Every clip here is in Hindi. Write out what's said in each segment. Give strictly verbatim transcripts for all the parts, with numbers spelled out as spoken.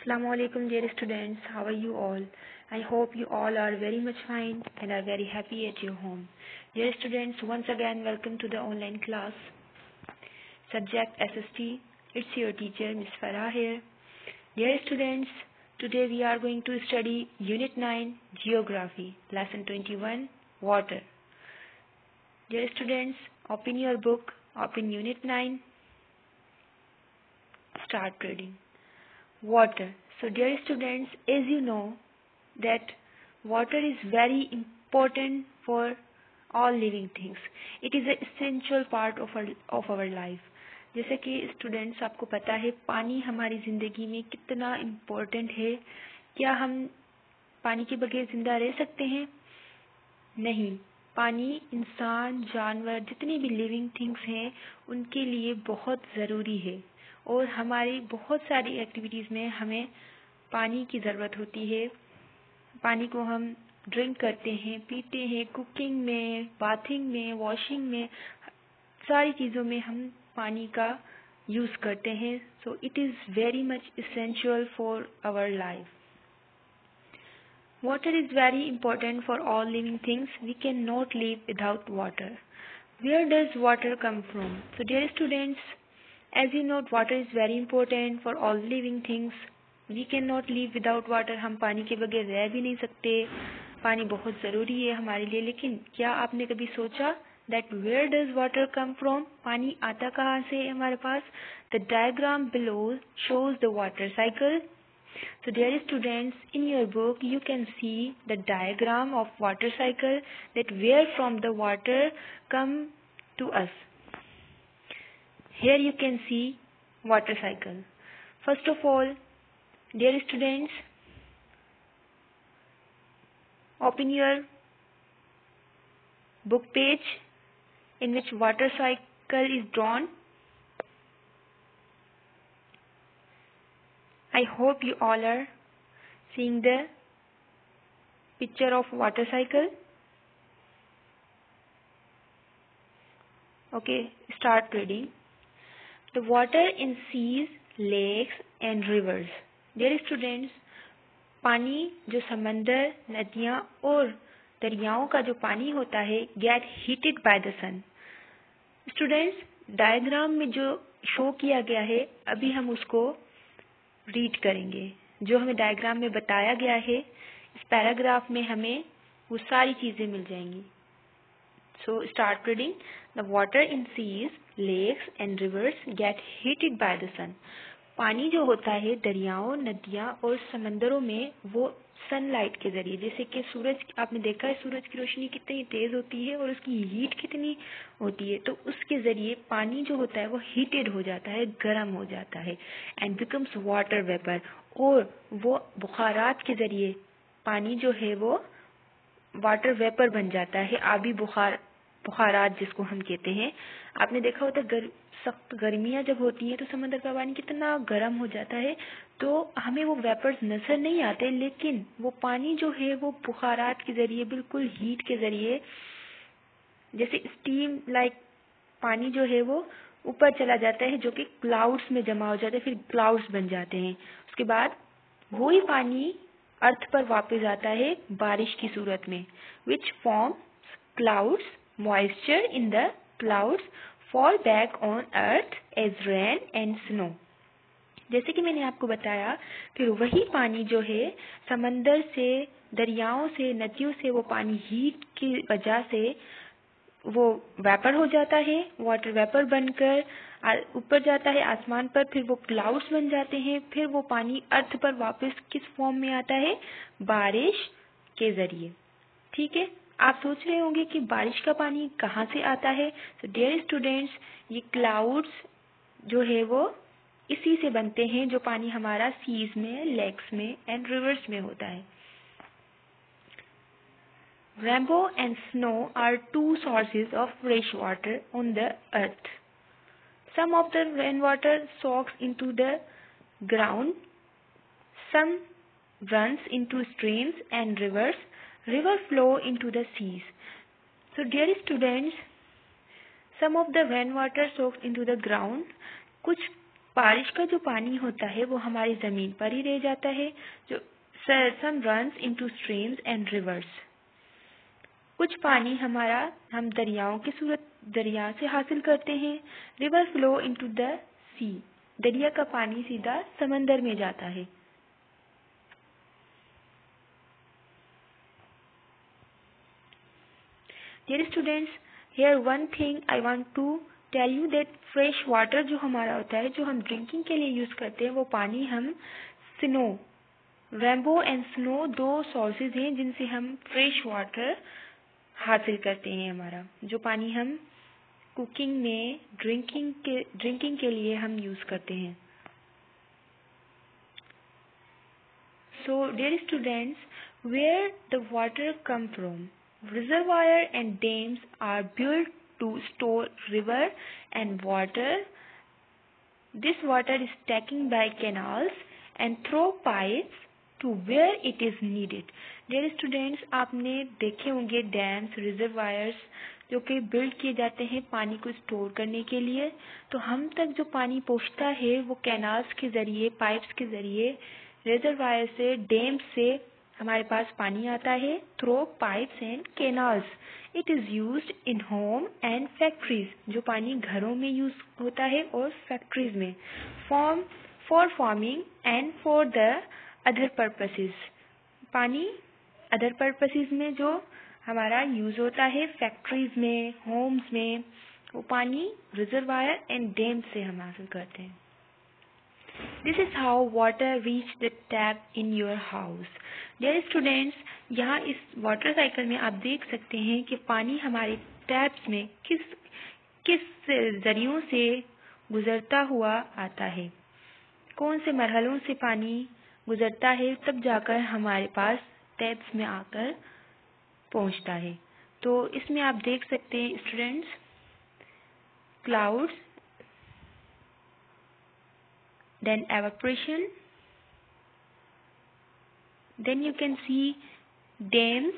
Assalamu alaikum dear students, how are you all? I hope you all are very much fine and are very happy at your home. Dear students, once again welcome to the online class. Subject S S T. It's your teacher Miss Farah here. Dear students, today we are going to study Unit nine Geography, Lesson twenty-one Water. Dear students, open your book, open Unit nine, start reading. Water. So dear students, as you know that water is very important for all living things. It is an essential part of our of our life. जैसे कि स्टूडेंट्स आपको पता है पानी हमारी ज़िंदगी में कितना इम्पोर्टेंट है. क्या हम पानी के बगैर ज़िंदा रह सकते हैं? नहीं. पानी इंसान, जानवर, जितनी भी लिविंग थिंग्स हैं उनके लिए बहुत ज़रूरी है और हमारी बहुत सारी एक्टिविटीज़ में हमें पानी की ज़रूरत होती है. पानी को हम ड्रिंक करते हैं, पीते हैं, कुकिंग में, बाथिंग में, वॉशिंग में, सारी चीज़ों में हम पानी का यूज़ करते हैं. So it is very much essential for our life. Water is very important for all living things. We cannot live without water. Where does water come from? So dear students, as you know, water is very important for all living things. We cannot live without water. हम पानी के बगैर रह भी नहीं सकते. पानी बहुत ज़रूरी है हमारे लिए. लेकिन क्या आपने कभी सोचा that where does water come from? पानी आता कहाँ से है हमारे पास? The diagram below shows the water cycle. So dear students, in your book you can see the diagram of water cycle, that where from the water come to us. Here you can see water cycle. First of all, dear students, open your book page in which water cycle is drawn. I hope you all are seeing the picture of water cycle. Okay, start reading. The water in seas, lakes and rivers. Dear students, पानी जो समंदर, नदियाँ और दरियाओं का जो पानी होता है get heated by the sun. Students, diagram में जो शो किया गया है अभी हम उसको रीड करेंगे. जो हमें डायग्राम में बताया गया है इस पैराग्राफ में हमें वो सारी चीज़ें मिल जाएंगी. So start reading. The water in seas, lakes and rivers get heated by the sun. पानी जो होता है दरियाओं, नदियाँ और समंदरों में वो सनलाइट के ज़रिए, जैसे कि सूरज, आपने देखा है सूरज की रोशनी कितनी तेज़ होती है और उसकी हीट कितनी होती है, तो उसके ज़रिए पानी जो होता है वो हीटेड हो जाता है, गर्म हो जाता है एंड बिकम्स वाटर वेपर. और वो बुखारात के ज़रिए पानी जो है वो वाटर वेपर बन जाता है, आबी बुखार, बुखारात जिसको हम कहते हैं. आपने देखा होता गर, सख्त गर्मियाँ जब होती हैं तो समंदर का पानी कितना गर्म हो जाता है, तो हमें वो वेपर्स नज़र नहीं आते, लेकिन वो पानी जो है वो बुखारात के ज़रिए, बिल्कुल हीट के ज़रिए, जैसे स्टीम लाइक पानी जो है वो ऊपर चला जाता है, जो कि क्लाउड्स में जमा हो जाता है, फिर क्लाउड्स बन जाते हैं. उसके बाद वही पानी अर्थ पर वापस आता है बारिश की सूरत में, which form clouds, moisture in the clouds fall back on earth as rain and snow. जैसे कि मैंने आपको बताया, फिर वही पानी जो है समंदर से, दरियाओं से, नदियों से, वो पानी हीट की वजह से वो वेपर हो जाता है, वाटर वेपर बनकर ऊपर जाता है आसमान पर, फिर वो क्लाउड्स बन जाते हैं, फिर वो पानी अर्थ पर वापस किस फॉर्म में आता है? बारिश के ज़रिए. ठीक है. आप सोच रहे होंगे कि बारिश का पानी कहाँ से आता है. तो डियर स्टूडेंट्स, ये क्लाउड्स जो है वो इसी से बनते हैं जो पानी हमारा सीज में, लेक्स में एंड रिवर्स में होता है. Rainbow and snow are two sources of fresh water on the earth. Some of the rainwater soaks into the ground. Some runs into streams and rivers. River flow into the seas. So dear students, some of the rainwater soaks into the ground. कुछ बारिश का जो पानी होता है वो हमारी ज़मीन पर ही रह जाता है, जो some runs into streams and rivers. कुछ पानी हमारा हम दरियाओं की सूरत दरिया से हासिल करते हैं। River flow into the sea, दरिया का पानी सीधा समंदर में जाता है। Dear students, here one thing I want to tell you that fresh water जो हमारा होता है, जो हम ड्रिंकिंग के लिए यूज़ करते हैं, वो पानी हम स्नो, रेनबो एंड स्नो दो सोर्सेज हैं जिनसे हम फ्रेश वाटर हासिल करते हैं। हमारा जो पानी हम कुकिंग में ड्रिंकिंग के ड्रिंकिंग के लिए हम यूज़ करते हैं। So dear students, where the water come from? Reservoir and dams are built to store river and water. This water is taken by canals and through pipes to where it is needed. Dear students, आपने देखे होंगे डैम्स, रिजर्वायर्स जो कि बिल्ड किए जाते हैं पानी को स्टोर करने के लिए। तो हम तक जो पानी पहुंचता है वो कैनाल्स के ज़रिए, पाइप्स के ज़रिए, रिजर्वायर से, डैम से हमारे पास पानी आता है through pipes and canals. It is used in home and factories, जो पानी घरों में यूज होता है और फैक्ट्रीज में, form for farming and for the other purposes. पानी अदर पर्पसेस में जो हमारा यूज होता है फैक्ट्रीज में, होम्स में, वो पानी रिजर्वायर एंड डैम से हम हासिल करते हैं। This is how water reach the tap in your house. Dear students, यहाँ इस वाटर साइकिल में आप देख सकते हैं कि पानी हमारे टैप्स में किस किस जरियों से गुजरता हुआ आता है, कौन से मरहलों से पानी गुजरता है, तब जाकर हमारे पास टैप्स में आकर पहुंचता है। तो इसमें आप देख सकते हैं students, clouds, then evaporation, then you can see dams,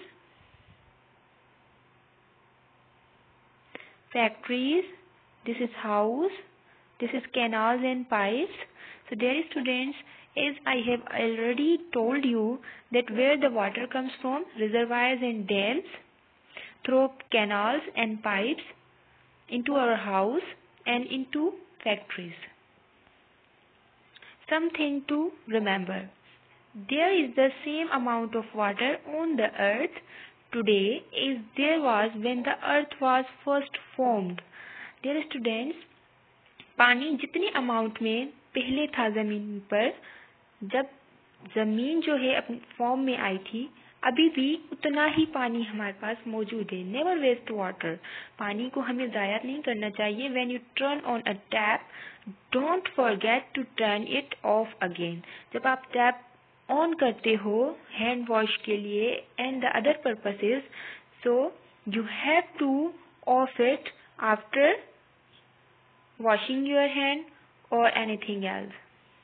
factories, this is house, this is canals and pipes. So dear students, as I have already told you that where the water comes from, reservoirs and dams, through canals and pipes into our house and into factories. Something to remember. There is the same amount of water on the earth today as there was when the earth was first formed. Dear students, पानी जितनी अमाउंट में पहले था ज़मीन पर, जब ज़मीन जो है अपनी फॉर्म में आई थी, अभी भी उतना ही पानी हमारे पास मौजूद है। नेवर वेस्ट वाटर, पानी को हमें ज़ाया नहीं करना चाहिए। When you turn on a tap, don't forget to turn it off again. जब आप टैप ऑन करते हो हैंड वॉश के लिए and the other purposes, so you have to off it after washing your hand or anything else.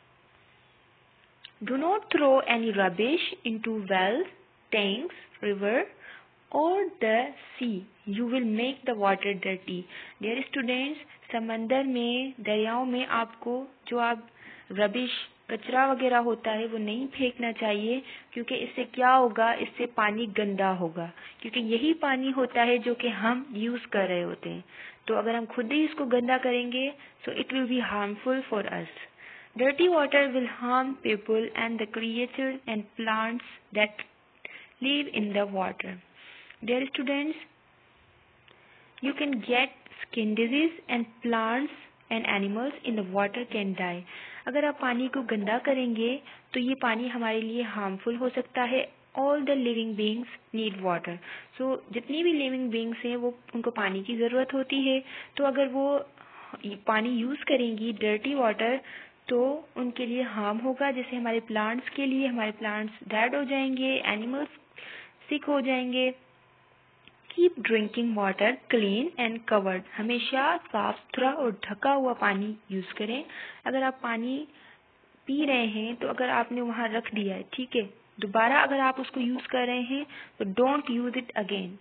Do not throw any rubbish into wells, tanks, river or the sea. You will make the water dirty. Dear students, समंदर में, दरियाओं में आपको जो आप रबिश, कचरा वगैरह होता है वो नहीं फेंकना चाहिए, क्योंकि इससे क्या होगा, इससे पानी गंदा होगा, क्योंकि यही पानी होता है जो कि हम यूज़ कर रहे होते हैं। तो अगर हम खुद ही इसको गंदा करेंगे so it will be harmful for us. Dirty water will harm people and the creatures and plants that live in the water. Dear students, you can get skin disease and plants and animals in the water can die. अगर आप पानी को गंदा करेंगे तो ये पानी हमारे लिए हार्मफुल हो सकता है। All the living beings need water. So जितनी भी living beings हैं वो उनको पानी की ज़रूरत होती है। तो अगर वो पानी यूज़ करेंगी डर्टी वाटर तो उनके लिए हार्म होगा, जैसे हमारे प्लांट्स के लिए, हमारे प्लांट्स डेड हो जाएंगे, एनिमल्स सिक हो जाएंगे। Keep drinking water clean and covered, हमेशा साफ सुथरा और ढका हुआ पानी यूज़ करें। अगर आप पानी पी रहे हैं तो अगर आपने वहाँ रख दिया है, ठीक है, दोबारा अगर आप उसको यूज़ कर रहे हैं तो don't use it again,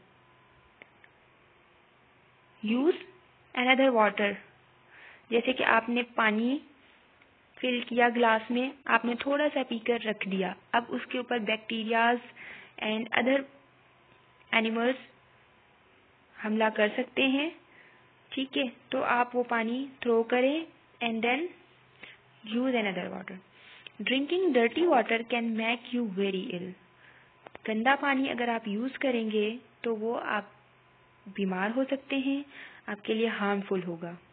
use another water. जैसे कि आपने पानी फिल किया ग्लास में, आपने थोड़ा सा पीकर रख दिया। अब उसके ऊपर बैक्टीरियाज एंड अदर एनिमल्स हमला कर सकते हैं, ठीक है। तो आप वो पानी थ्रो करें and then use another water. Drinking dirty water can make you very ill. गंदा पानी अगर आप यूज करेंगे तो वो आप बीमार हो सकते हैं, आपके लिए हार्मफुल होगा।